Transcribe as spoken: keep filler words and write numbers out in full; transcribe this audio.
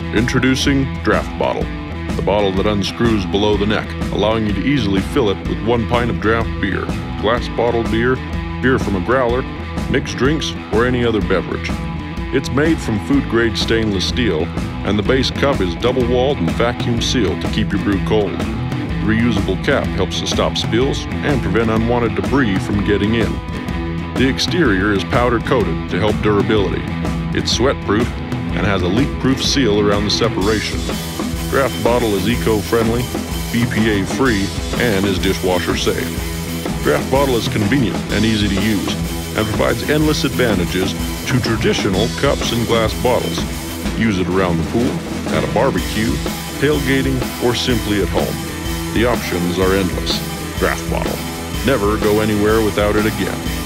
Introducing DraftBottle, the bottle that unscrews below the neck, allowing you to easily fill it with one pint of draft beer, glass bottled beer, beer from a growler, mixed drinks, or any other beverage. It's made from food-grade stainless steel, and the base cup is double-walled and vacuum-sealed to keep your brew cold. The reusable cap helps to stop spills and prevent unwanted debris from getting in. The exterior is powder-coated to help durability. It's sweat-proof and has a leak-proof seal around the separation. DraftBottle is eco-friendly, B P A-free, and is dishwasher-safe. DraftBottle is convenient and easy to use, and provides endless advantages to traditional cups and glass bottles. Use it around the pool, at a barbecue, tailgating, or simply at home. The options are endless. DraftBottle. Never go anywhere without it again.